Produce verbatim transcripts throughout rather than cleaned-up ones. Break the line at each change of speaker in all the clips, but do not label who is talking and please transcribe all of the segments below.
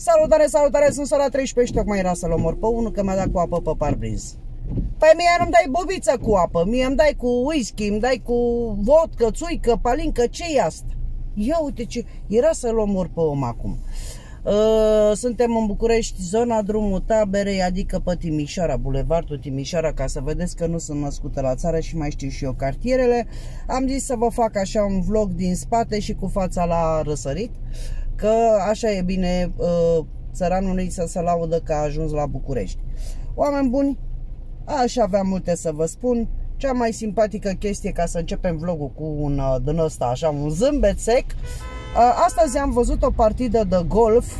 Salutare, salutare, sunt Sora treisprezece și tocmai era să-l omor pe unul că mi-a dat cu apă pe parbriz. Păi mie nu-mi dai bobiță cu apă, mie îmi dai cu whisky, îmi dai cu vodcă, țuică, palincă, ce-i asta? Ia uite ce, era să-l omor pe om acum. Uh, suntem în București, zona drumul Taberei, adică pe Timișoara, bulevardul Timișoara, ca să vedeți că nu sunt născută la țară și mai știu și eu cartierele. Am zis să vă fac așa un vlog din spate și cu fața la răsărit, că așa e bine uh, țăranului să se laudă că a ajuns la București. Oameni buni, aș avea multe să vă spun. Cea mai simpatică chestie, ca să începem vlogul cu un uh, din ăsta, așa, un zâmbet sec. Uh, astăzi am văzut o partidă de golf,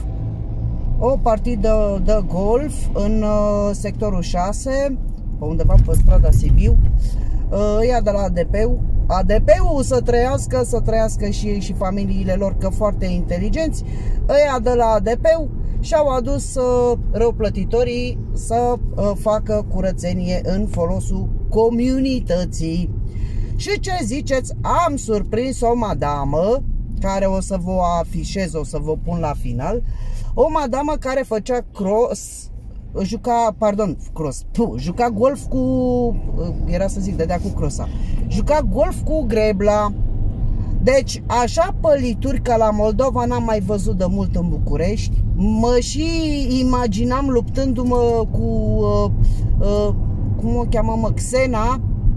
o partidă de golf în uh, sectorul șase, pe undeva pe strada Sibiu. Uh, ea de la A D P-ul. A D P-ul să trăiască, să trăiască și ei și familiile lor, că foarte inteligenți. Ăia de la A D P-ul și-au adus uh, răuplătitorii să uh, facă curățenie în folosul comunității. Și ce ziceți? Am surprins o madamă, care o să vă afișez, o să vă pun la final. O madamă care făcea cross, juca, pardon, cross, puh, juca golf cu, era să zic, dădea cu crossa. Juca golf cu grebla. Deci, așa pălituri ca la Moldova n-am mai văzut de mult în București. Mă și imaginam luptându-mă cu, uh, uh, cum o cheamă, mă, Xena,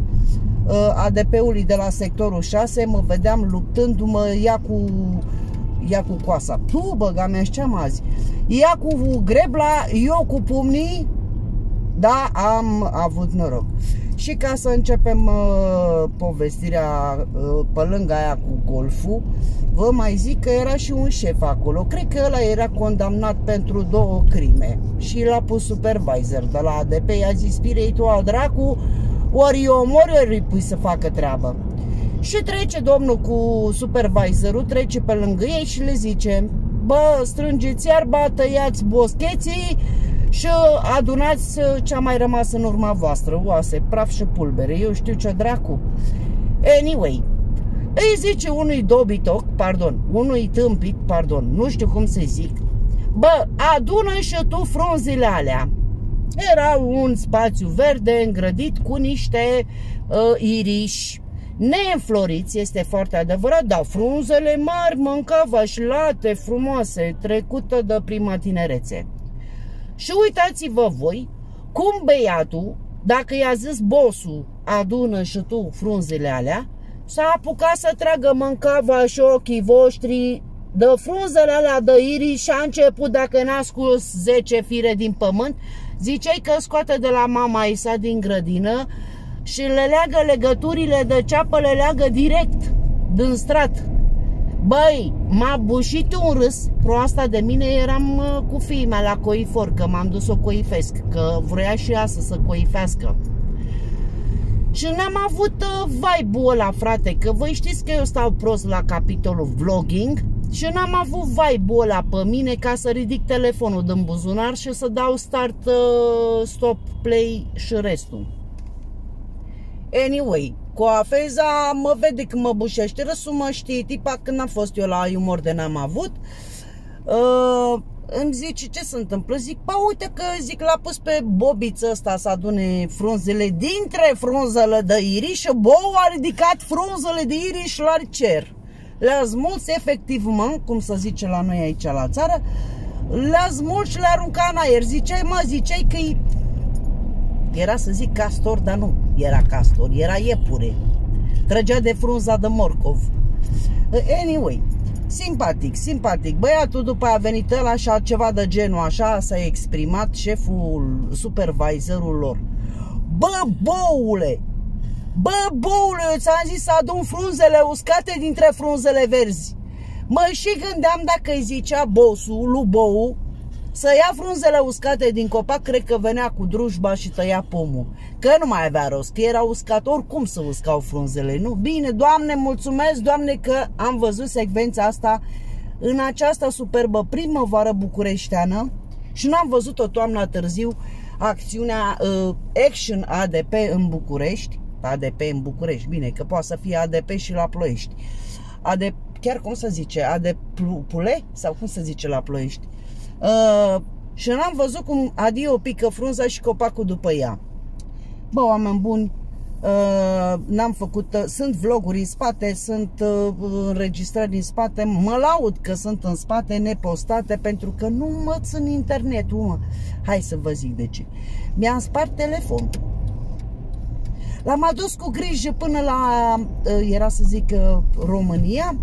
uh, A D P-ului de la sectorul șase. Mă vedeam luptându-mă, ea cu, ea cu coasa. Tu, băga mea, știam azi. Ea cu grebla, eu cu pumnii. Da, am avut noroc. Și ca să începem uh, povestirea uh, pe lângă aia cu golful, vă mai zic că era și un șef acolo. Cred că ăla era condamnat pentru două crime și l-a pus supervisor de la A D P. I-a zis, Spirei, tu al dracu, ori eu omori, ori îi pui să facă treabă. Și trece domnul cu supervisorul, trece pe lângă ei și le zice, bă, strângeți iarba, tăiați boscheții și adunați ce-a mai rămas în urma voastră, oase, praf și pulbere, eu știu ce dracu. Anyway, îi zice unui dobitoc, pardon, unui tâmpit, pardon, nu știu cum să zic, bă, adună și tu frunzile alea. Era un spațiu verde îngrădit cu niște uh, iriși neînfloriți, este foarte adevărat, dar frunzele mari, mâncavașlate, frumoase, trecută de prima tinerețe. Și uitați-vă voi cum băiatul, dacă i-a zis bossul, adună și tu frunzele alea, s-a apucat să tragă mâncava și ochii voștri de frunzele alea de iriș și a început, dacă n-a scos zece fire din pământ, ziceai că scoate de la mama Isa din grădină și le leagă legăturile de ceapă, le leagă direct din strat. Băi, m-a bușit un râs. Proasta de mine, eram uh, cu fiii mea la coifor, că m-am dus o coifesc, că vrea și ea să se coifească. Și n-am avut uh, vibe-ul ăla, frate, că voi știți că eu stau prost la capitolul vlogging și n-am avut vibe-ul ăla pe mine ca să ridic telefonul din buzunar și să dau start, uh, stop, play și restul. Anyway, coafeza mă vede că mă bușește râsul, mă știe tipa, când am fost eu la umor de n-am avut. Uh, îmi zice ce se întâmplă, zic, pa uite că, zic, l-a pus pe bobiță ăsta să adune frunzele dintre frunzele de iriș și bou a ridicat frunzele de iriș la cer. Le-a smuls efectiv, mă, cum să zice la noi aici la țară, le-a smuls și le-a aruncat în aer. Ziceai, mă, ziceai că -i... era să zic castor, dar nu era castor, era iepure. Trăgea de frunza de morcov. Anyway, simpatic, simpatic. Băiatul după a venit ăla și ceva de genul așa s-a exprimat șeful, supervisorul lor. Bă, boule! Bă, boule, eu ți-am zis să adun frunzele uscate dintre frunzele verzi. Mă și gândeam dacă îi zicea bossul lui Bou să ia frunzele uscate din copac, cred că venea cu drujba și tăia pomul. Că nu mai avea rost, că era uscat, oricum să uscau frunzele, nu? Bine, Doamne, mulțumesc, Doamne, că am văzut secvența asta în această superbă primăvară bucureșteană și n-am văzut-o toamna târziu, acțiunea uh, Action A D P în București. A D P în București, bine, că poate să fie A D P și la Ploiești. A D P, chiar cum să zice, A D P Pule? Sau cum să zice la Ploiești? Uh, și n-am văzut cum adio pică frunza și copacul după ea. Bă, oameni buni, uh, n-am făcut, uh, sunt vloguri în spate, sunt uh, înregistrări în spate, mă laud că sunt în spate nepostate pentru că nu mă țin internetul, mă. Hai să vă zic de ce. Mi-am spart telefonul. L-am adus cu grijă până la, uh, era să zic, uh, România,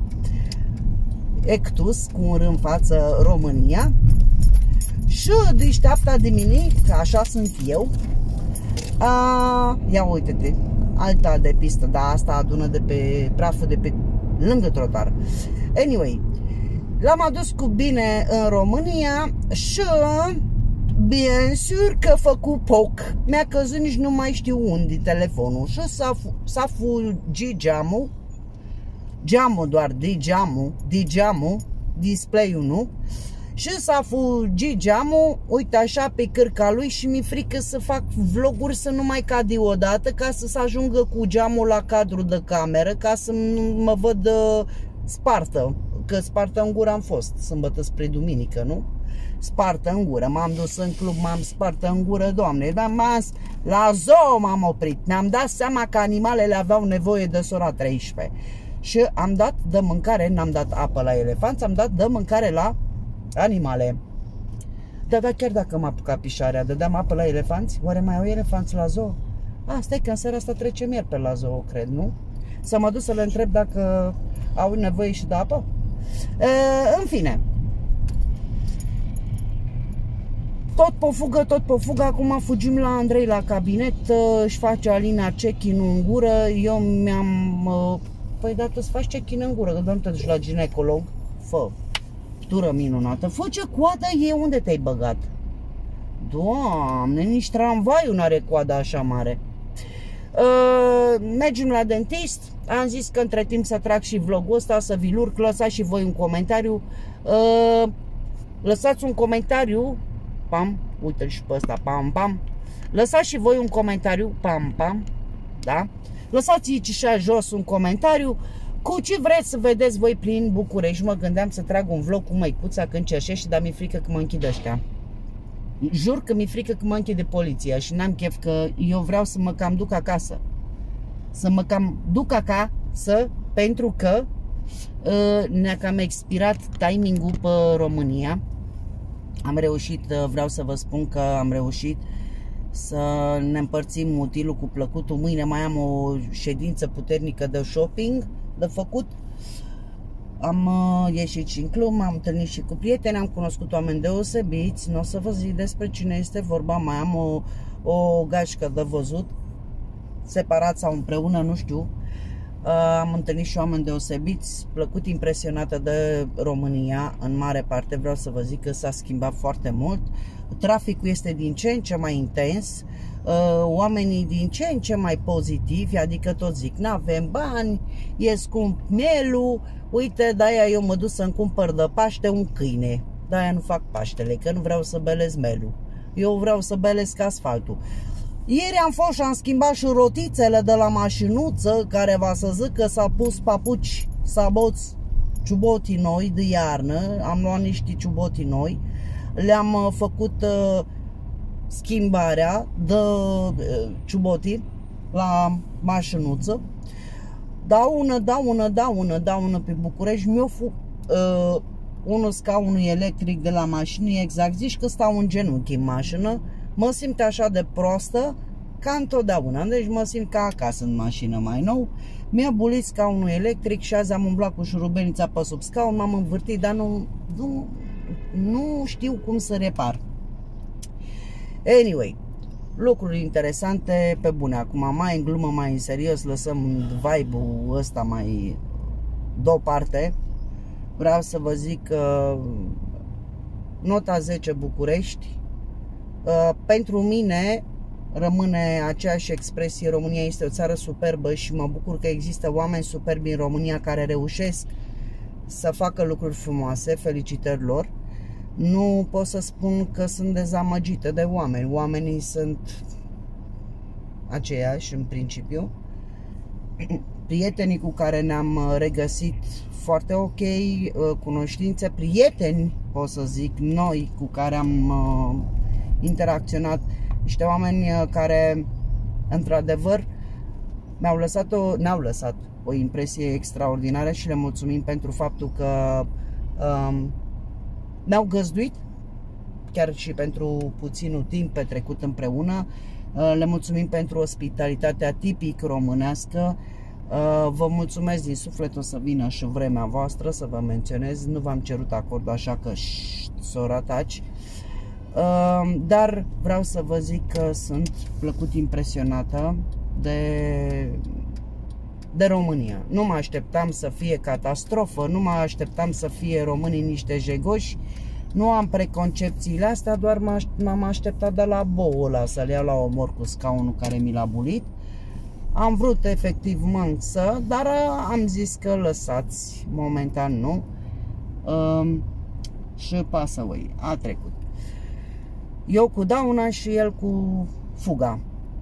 Ectus, cu un R în față, România. Și deșteapta de mine, că așa sunt eu. A, ia uite-te, alta de pistă, dar asta adună de pe praful de pe lângă trotuar. Anyway, l-am adus cu bine în România și bien sûr că făcut poc. Mi-a căzut, nici nu mai știu unde telefonul și s-a fugit geamul. Geamul doar, de geamul, de geamul, display-ul nu. Și s-a fugit geamul, uite așa, pe cârca lui și mi-e frică să fac vloguri să nu mai cad odată, ca să se ajungă cu geamul la cadru de cameră, ca să mă văd uh, spartă, că spartă în gură am fost, sâmbătă spre duminică, nu? Spartă în gură, m-am dus în club, m-am spartă în gură, Doamne, dar m-am, la zoo m-am oprit, mi-am dat seama că animalele aveau nevoie de sora treisprezece și am dat de mâncare, n-am dat apă la elefanți, am dat de mâncare la animale. Da, da, chiar dacă m-a apucat pișarea, dădeam apă la elefanți? Oare mai au elefanți la zoo? A, stai că în seara asta trece mieri pe la zoo, cred, nu? Să mă duc să le întreb dacă au nevoie și de apă? E, în fine. Tot pe fugă, tot pe fugă. Acum fugim la Andrei la cabinet. Își face Alina check-in în gură. Eu mi-am... Păi, dar tu îți faci check-in în gură, că nu te duci la ginecolog. Fă. Tură minunată. Fă ce coadă e, unde te-ai băgat? Doamne, nici tramvaiul nu are coada așa mare. Uh, mergem la dentist. Am zis că între timp să trag și vlogul ăsta, să vi-l urc. Lăsați și voi un comentariu. Uh, lăsați un comentariu. Pam, uite-l și pe ăsta. Pam, pam. Lăsați și voi un comentariu. Pam, pam. Da? Lăsați aici și jos un comentariu cu ce vreți să vedeți voi prin București. Mă gândeam să trag un vlog cu măicuța când cerșește, dar mi-e frică că mă închid ăștia. Jur că mi-e frică că mă închide poliția și n-am chef, că eu vreau să mă cam duc acasă. Să mă cam duc acasă, pentru că uh, ne-a cam expirat timing-ul pe România. Am reușit, uh, vreau să vă spun că am reușit să ne împărțim utilul cu plăcutul. Mâine mai am o ședință puternică de shopping de făcut. Am uh, ieșit și în club, m-am întâlnit și cu prieteni, am cunoscut oameni deosebiți. Nu o să vă zic despre cine este vorba, mai am o, o gașcă de văzut, separat sau împreună, nu știu. Uh, am întâlnit și oameni deosebiți, plăcut impresionată de România, în mare parte. Vreau să vă zic că s-a schimbat foarte mult. Traficul este din ce în ce mai intens, uh, oamenii din ce în ce mai pozitivi, adică tot zic, n-avem bani, e scump mielul, uite, de-aia eu mă duc să-mi cumpăr de Paște un câine, de-aia nu fac Paștele, că nu vreau să belez melul, eu vreau să belesc asfaltul. Ieri am fost și am schimbat și rotițele de la mașinuță, care va să zic că s-a pus papuci, saboți, ciubotii noi de iarnă, am luat niște ciubotii noi, le-am făcut uh, schimbarea de uh, ciubotii la mașinuță. Daună, daună, daună, daună pe București. Mi-o fu uh, unul scaunul electric de la mașină, exact, zici că stau în genunchi în mașină. Mă simt așa de prostă ca întotdeauna, deci mă simt ca acasă în mașină mai nou. Mi-a bulit scaunul electric și azi am umblat cu șurubelnița pe sub scaun, m-am învârtit, dar nu, nu, nu știu cum să repar. Anyway, lucruri interesante pe bune. Acum mai în glumă, mai în serios, lăsăm vibe-ul ăsta mai deoparte. Vreau să vă zic că nota zece București, pentru mine rămâne aceeași expresie: România este o țară superbă și mă bucur că există oameni superbi în România care reușesc să facă lucruri frumoase. Felicitări lor. Nu pot să spun că sunt dezamăgită de oameni. Oamenii sunt aceiași în principiu. Prietenii cu care ne-am regăsit foarte ok, cunoștințe, prieteni pot să zic, noi cu care am uh, interacționat, niște oameni care într-adevăr mi-au lăsat o, ne-au lăsat o impresie extraordinară și le mulțumim pentru faptul că um, ne-au găzduit, chiar și pentru puținul timp petrecut împreună. Uh, le mulțumim pentru ospitalitatea tipic românească. Uh, vă mulțumesc din suflet, o să vină și vremea voastră să vă menționez. Nu v-am cerut acord, așa că s-o rataci. Uh, dar vreau să vă zic că sunt plăcut impresionată de, de România. Nu mă așteptam să fie catastrofă, nu mă așteptam să fie românii niște jegoși. Nu am preconcepțiile astea, doar m-am așteptat de la boul ăla să-l iau la omor cu scaunul care mi l-a bulit. Am vrut efectiv mânță, dar am zis că lăsați, momentan nu. Um, și pasă voi, a trecut. Eu cu dauna și el cu fuga.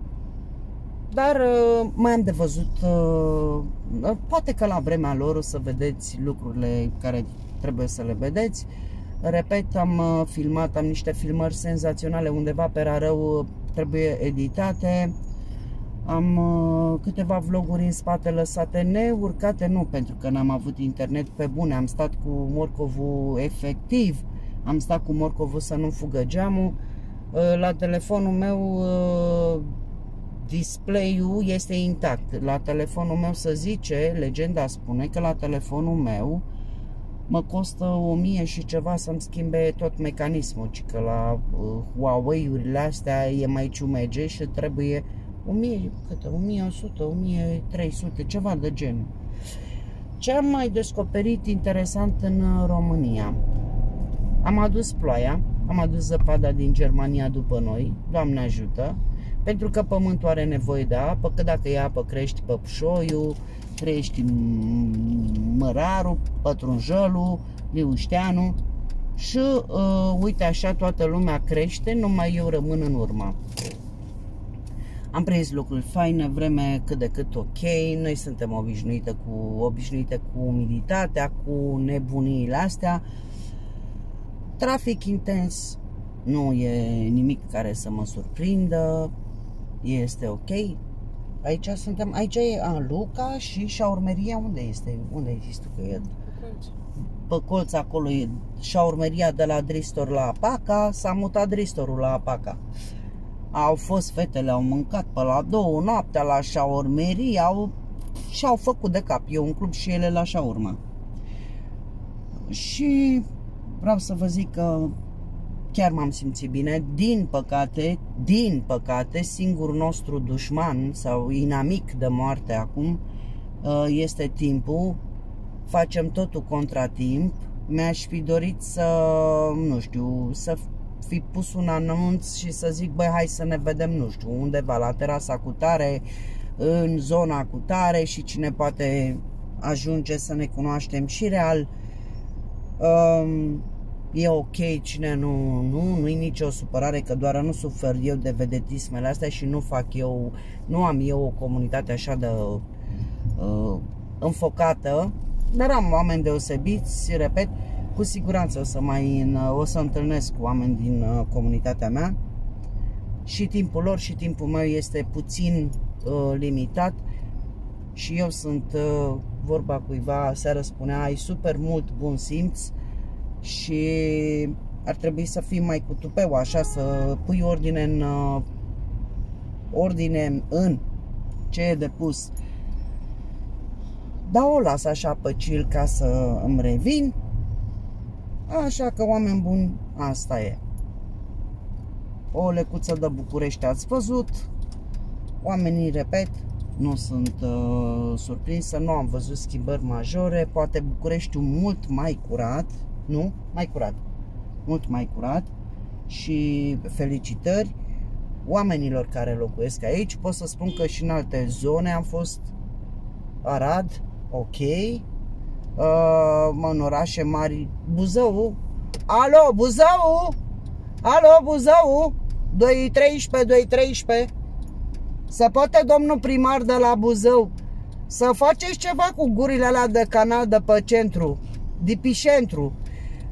Dar uh, mai am de văzut, uh, poate că la vremea lor o să vedeți lucrurile care trebuie să le vedeți. Repet, am uh, filmat, am niște filmări senzaționale undeva pe Rarău, trebuie editate. Am uh, câteva vloguri în spate lăsate neurcate, nu pentru că n-am avut internet pe bune, am stat cu morcovul efectiv, am stat cu morcovul să nu fugă geamul. Uh, la telefonul meu uh, display-ul este intact. La telefonul meu se zice, legenda spune că la telefonul meu mă costă o mie și ceva să-mi schimbe tot mecanismul, ci că la uh, Huawei-urile astea e mai ciumege și trebuie o mie, câte, o mie o sută, o mie trei sute, ceva de genul. Ce am mai descoperit interesant în România? Am adus ploaia, am adus zăpada din Germania după noi, Doamne ajută, pentru că pământul are nevoie de apă, că dacă e apă crești păpșoiul, crești mărarul, pătrunjălul, liușteanul și uh, uite așa toată lumea crește, numai eu rămân în urmă. Am prins lucruri faine, vreme cât de cât ok, noi suntem obișnuite cu, obișnuite cu umiditatea, cu nebuniile astea. Trafic intens, nu e nimic care să mă surprindă, este ok. Aici suntem, aici e a, Luca și șaurmeria, unde este? Unde există că e? Pe colț acolo e șaurmeria de la Dristor la Apaca, s-a mutat Dristorul la Apaca. Au fost fetele, au mâncat pe la două noaptea la șaurmerie, au și-au făcut de cap. Eu un club și ele la șaurma. Și vreau să vă zic că chiar m-am simțit bine. Din păcate, din păcate, singurul nostru dușman sau inamic de moarte acum este timpul. Facem totul contra timp. Mi-aș fi dorit să, nu știu, să fi pus un anunț și să zic, băi, hai să ne vedem, nu știu, undeva la terasa cu tare, în zona cu tare și cine poate ajunge să ne cunoaștem și real. Um, e ok, cine nu, nu, nu e nicio supărare, că doar nu sufer eu de vedetismele astea și nu fac eu, nu am eu o comunitate așa de uh, înfocată, dar am oameni deosebiți, repet, cu siguranță o să mai o să întâlnesc cu oameni din uh, comunitatea mea și timpul lor și timpul meu este puțin uh, limitat și eu sunt, uh, vorba cuiva seară spunea, ai super mult bun simț și ar trebui să fii mai cu tupeu, așa, să pui ordine în uh, ordine în ce e de pus. Dar o las așa pe chill ca să îmi revin. Așa că, oameni buni, asta e. O lecuță de București ați văzut. Oamenii, repet, nu sunt uh, surprinsă, nu am văzut schimbări majore. Poate Bucureștiul mult mai curat, nu? Mai curat. Mult mai curat. Și felicitări oamenilor care locuiesc aici. Pot să spun că și în alte zone am fost. Arad, ok. Uh, în orașe mari, Buzău. Alo, Buzău! Alo, Buzău! doi treisprezece, doi treisprezece. Se poate, domnul primar de la Buzău, să faceți ceva cu gurile alea de canal de pe centru, de pe centru.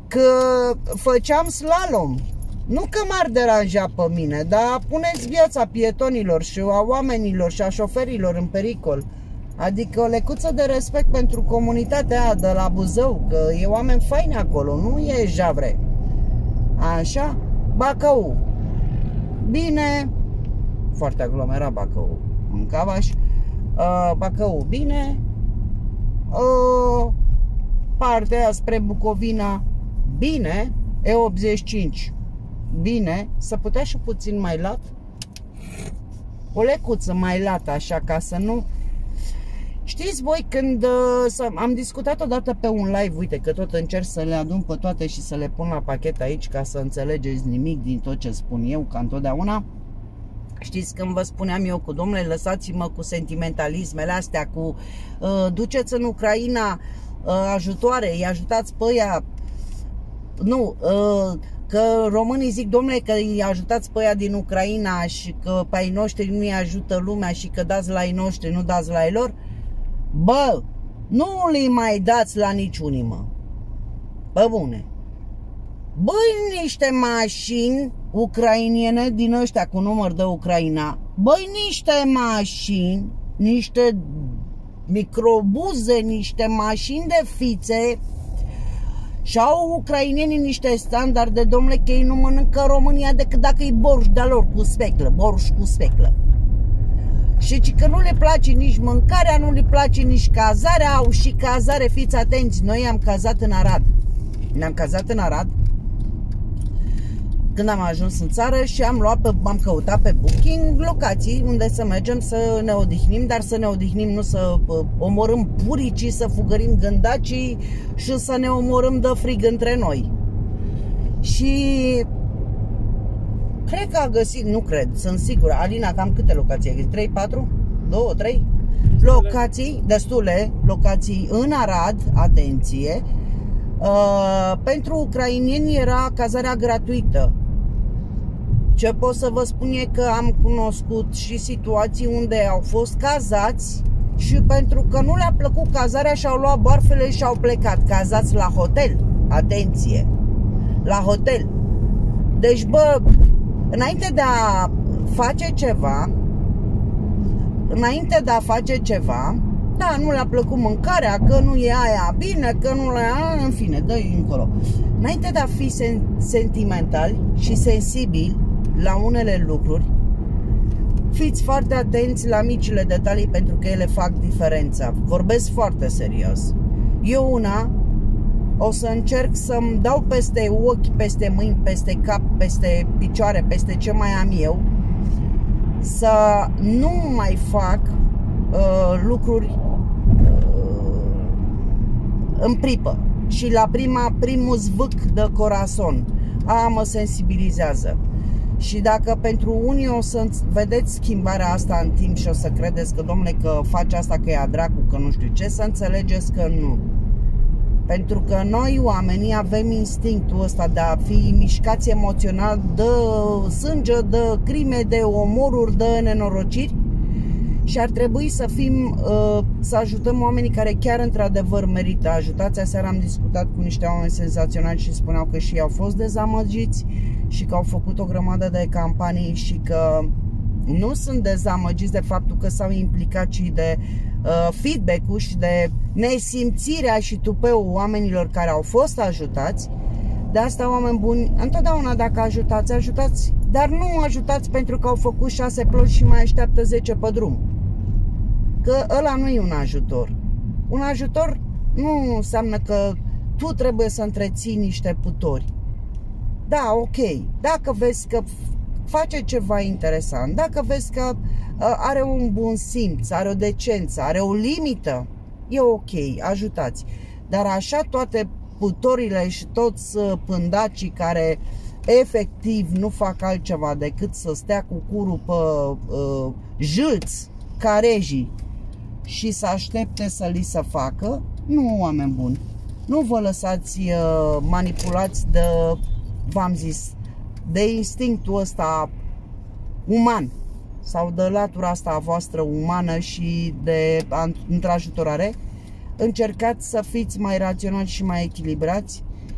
că făceam slalom. Nu că m-ar deranja pe mine, dar puneți viața pietonilor și a oamenilor și a șoferilor în pericol. Adică o lecuță de respect pentru comunitatea aia de la Buzău, că e oameni faini acolo, nu e javre. Așa? Bacău. Bine. Foarte aglomerat Bacău. În Cavaș. Uh, Bacău. Bine. Uh, partea aia spre Bucovina. Bine. E optzeci și cinci. Bine. Să putea și puțin mai lat. O lecuță mai lat, așa, ca să nu... Știți voi, când uh, am discutat odată pe un live, uite că tot încerc să le adun pe toate și să le pun la pachet aici ca să înțelegeți nimic din tot ce spun eu, ca întotdeauna. Știți, când vă spuneam eu cu domnule, lăsați-mă cu sentimentalismele astea, cu uh, duceți în Ucraina uh, ajutoare, îi ajutați pe ăia, nu, uh, că românii zic, domnule, că îi ajutați pe ăia din Ucraina și că pe ai noștri nu îi ajută lumea și că dați la ai noștri, nu dați la ai lor. Bă, nu le mai dați la niciunii, mă. Bă, bune. Băi, niște mașini ucrainiene din ăștia cu număr de Ucraina. Băi, niște mașini, niște microbuze, niște mașini de fițe. Și au ucrainienii niște standarde, domnule, că ei nu mănâncă România decât dacă e borș de-a lor cu speclă, borș cu speclă. Și că nu le place nici mâncarea, nu le place nici cazarea, au și cazare, fiți atenți, noi am cazat în Arad. Ne-am cazat în Arad când am ajuns în țară și am luat pe, am căutat pe Booking locații unde să mergem să ne odihnim, dar să ne odihnim, nu să omorâm puricii, să fugărim gândacii și să ne omorâm de frig între noi. Și cred că a găsit, nu cred, sunt sigură. Alina, cam câte locații ai găsit? trei, patru? doi, trei? Locații, destule, locații în Arad, atenție. Uh, pentru ucrainieni era cazarea gratuită. Ce pot să vă spun e că am cunoscut și situații unde au fost cazați și pentru că nu le-a plăcut cazarea și-au luat barfele și au plecat. Cazați la hotel, atenție, la hotel. Deci, bă, înainte de a face ceva, înainte de a face ceva, da, nu le-a plăcut mâncarea, că nu e aia bine, că nu le-a, în fine, dă-i încolo. Înainte de a fi sen sentimentali și sensibili la unele lucruri, fiți foarte atenți la micile detalii pentru că ele fac diferența. Vorbesc foarte serios. Eu una o să încerc să-mi dau peste ochi, peste mâini, peste cap, peste picioare, peste ce mai am eu, să nu mai fac uh, lucruri uh, în pripă și la prima, primul zvâc de corazon. A, mă sensibilizează. Și dacă pentru unii o să vedeți schimbarea asta în timp și o să credeți că, domnule, că face asta că e a dracu, că nu știu ce, să înțelegeți că nu. Pentru că noi, oamenii, avem instinctul ăsta de a fi mișcați emoțional de sânge, de crime, de omoruri, de nenorociri. Și ar trebui să fim, să ajutăm oamenii care chiar într-adevăr merită ajutați. Aseară am discutat cu niște oameni senzaționali și spuneau că și ei au fost dezamăgiți și că au făcut o grămadă de campanii și că nu sunt dezamăgiți de faptul că s-au implicat, ci de uh, feedback-ul și de nesimțirea și tupeul oamenilor care au fost ajutați. De asta, oameni buni, întotdeauna dacă ajutați, ajutați, dar nu ajutați pentru că au făcut șase ploși și mai așteaptă zece pe drum. Că ăla nu e un ajutor. Un ajutor nu înseamnă că tu trebuie să întreții niște putori. Da, ok, dacă vezi că face ceva interesant, dacă vezi că uh, are un bun simț, are o decență, are o limită, e ok, ajutați. Dar așa toate putorile și toți uh, pândacii care efectiv nu fac altceva decât să stea cu curul pe uh, jâlți, carejii și să aștepte să li se facă, nu, oameni buni. Nu vă lăsați uh, manipulați de, v-am zis, de instinctul ăsta uman sau de latura asta a voastră umană și de întrajutorare. Încercați să fiți mai raționali și mai echilibrați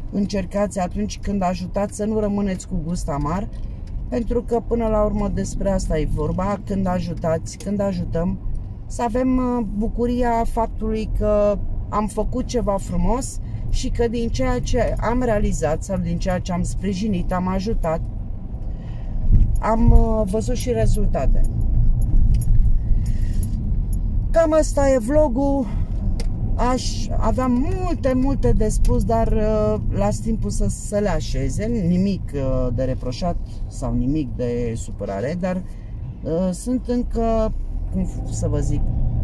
încercați atunci când ajutați să nu rămâneți cu gust amar, pentru că până la urmă despre asta e vorba, când ajutați, când ajutăm, să avem bucuria faptului că am făcut ceva frumos și că din ceea ce am realizat sau din ceea ce am sprijinit, am ajutat, am văzut și rezultate. Cam asta e vlogul. Aș avea multe, multe de spus, dar uh, las timpul să, să le așeze. Nimic uh, de reproșat sau nimic de supărare, dar uh, sunt încă, cum să vă zic,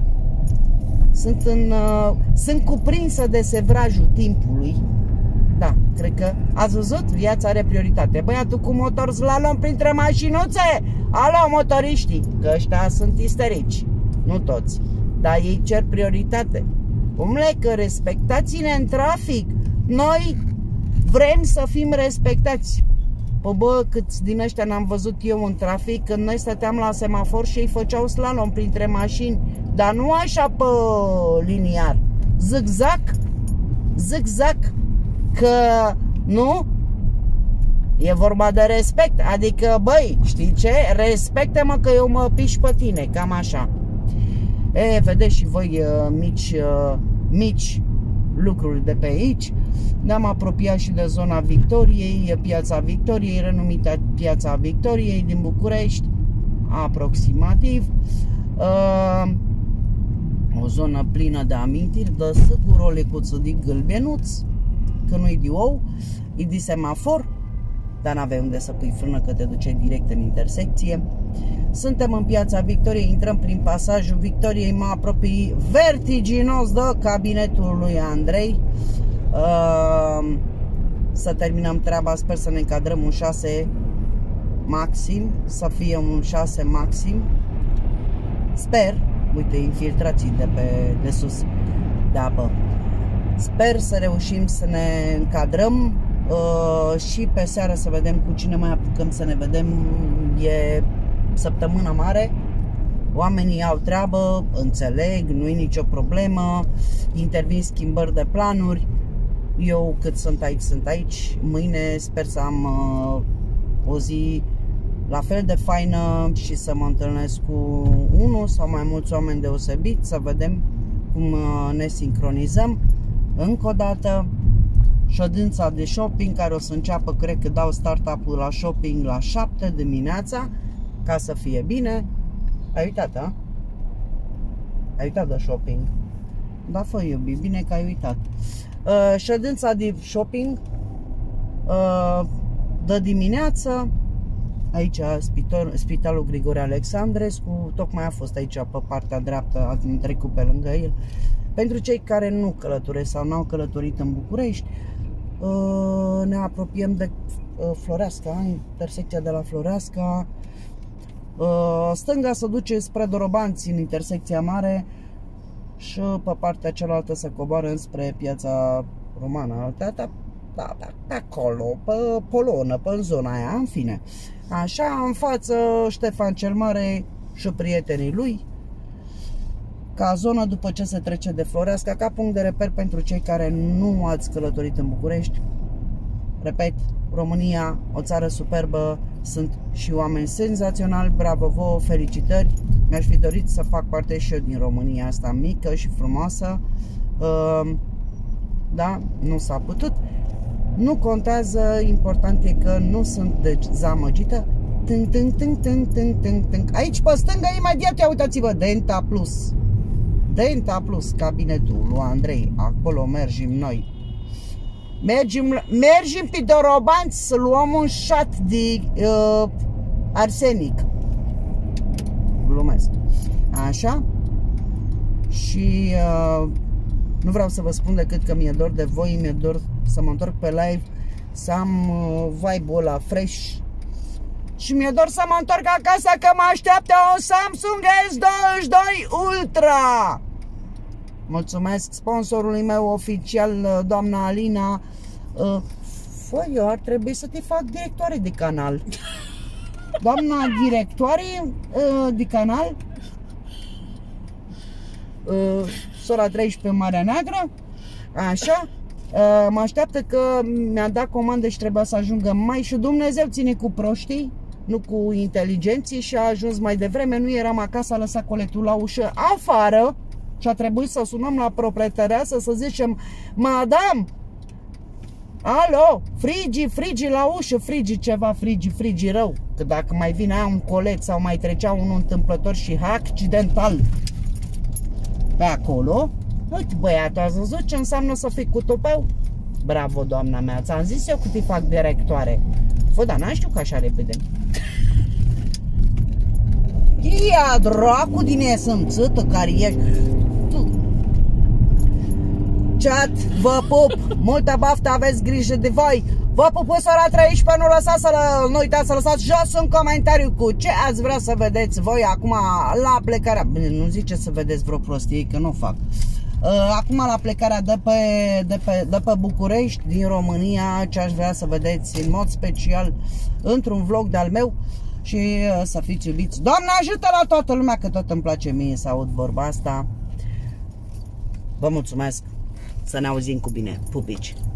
sunt, în, uh, sunt cuprinsă de sevrajul timpului. Da, cred că ați văzut? Viața are prioritate. Băiatul cu motor slalom printre mașinuțe. Alo, motoriștii, că ăștia sunt isterici. Nu toți, dar ei cer prioritate. Omule, că respectați-ne în trafic. Noi vrem să fim respectați. Pă bă, câți din ăștia n-am văzut eu în trafic când noi stăteam la semafor și ei făceau slalom printre mașini. Dar nu așa pe liniar. Zigzag, zigzag. Că, nu? E vorba de respect. Adică, băi, știi ce? Respectă-mă că eu mă piș pe tine. Cam așa. E, vedeți și voi uh, mici, uh, mici lucruri de pe aici. Ne-am apropiat și de zona Victoriei, Piața Victoriei, renumită Piața Victoriei din București, aproximativ. Uh, o zonă plină de amintiri, de sigur o lecuță de gâlbenuț, că nu-i de ou, e de semafor, dar n-aveai unde să pui frână că te duce direct în intersecție. Suntem în Piața Victoriei, intrăm prin pasajul Victoriei, mă apropii vertiginos de cabinetul lui Andrei. Uh, să terminăm treaba, sper să ne încadrăm un șase maxim, să fie un șase maxim. Sper, uite, infiltrații de pe de sus de apă. Sper să reușim să ne încadrăm uh, și pe seară să vedem cu cine mai apucăm să ne vedem. E săptămâna mare, oamenii au treabă, înțeleg, nu e nicio problemă, intervin schimbări de planuri. Eu cât sunt aici, sunt aici. Mâine sper să am uh, o zi la fel de faină și să mă întâlnesc cu unul sau mai mulți oameni deosebiți, să vedem cum uh, ne sincronizăm. Încă o dată, ședința de shopping care o să înceapă, cred că dau start-up-ul la shopping la șapte dimineața, ca să fie bine. Ai uitat, a? Ai uitat de shopping? Da, fă, iubi, bine că ai uitat. Uh, ședința de shopping uh, de dimineață, aici spital, Spitalul Grigore Alexandrescu, tocmai a fost aici pe partea dreaptă, am trecut pe lângă el. Pentru cei care nu călătoresc sau n-au călătorit în București, uh, ne apropiem de uh, Floreasca, intersecția de la Floreasca. Uh, stânga se duce spre Dorobanți în intersecția mare și pe partea cealaltă se coboară spre Piața Romană, da, da, da, pe acolo, pe Polonă, pe zona aia, în fine. Așa, în față Ștefan cel Mare și prietenii lui, ca zonă după ce se trece de Floreasca, ca punct de reper pentru cei care nu ați călătorit în București. Repet, România, o țară superbă, sunt și oameni senzaționali, bravo vouă, felicitări. Mi-aș fi dorit să fac parte și eu din România asta mică și frumoasă. Da, nu s-a putut. Nu contează, important e că nu sunt dezamăgită. Tâng, tâng, tâng, tâng, tâng, tâng, tâng. Aici pe stânga, imediat, ia uitați-vă, Denta Plus. Denta Plus, cabinetul lui Andrei, acolo mergem noi. Mergem, mergem pe Dorobanți să luăm un șat de uh, arsenic. Glumesc. Așa. Și uh, nu vreau să vă spun decât că mi-e dor de voi, mi-e dor să mă întorc pe live, să am uh, vibe-ul ăla fresh. Și mi-e dor să mă întorc acasă, că mă așteaptă un Samsung S douăzeci și doi Ultra. Mulțumesc sponsorului meu oficial, doamna Alina. Fă, eu ar trebui să te fac directoare de canal. Doamna directoare de canal, sora treisprezece Marea Neagră. Așa. Uh, mă așteaptă că mi-a dat comandă și trebuia să ajungă mai și Dumnezeu ține cu proștii, nu cu inteligenții și a ajuns mai devreme, nu eram acasă, a lăsat colectul la ușă afară și a trebuit să sunăm la proprietăreasă să zicem, madame, alo, frigi, frigi la ușă, frigi ceva, frigi, frigi rău, că dacă mai vine un colet sau mai trecea unul întâmplător și accidental pe acolo, uite băiatul, ați văzut ce înseamnă să fii cu tupeu? Bravo, doamna mea, ți-am zis eu cât îi fac directoare. Fă, dar n-am știu că așa repede. Ia dracu din esențătă care ești. Chat, vă pup, multă baftă, aveți grijă de voi. Vă pupă sora treisprezece, nu lăsați să lă, nu uitați să lăsați jos un comentariu cu ce ați vrea să vedeți voi acum la plecarea. Bine, nu zice să vedeți vreo prostie, că nu fac. Acum la plecarea de pe, de, pe, de pe București, din România, ce aș vrea să vedeți în mod special într-un vlog de-al meu și să fiți iubiți. Doamne ajută la toată lumea, că tot îmi place mie să aud vorba asta. Vă mulțumesc, să ne auzim cu bine, pupici!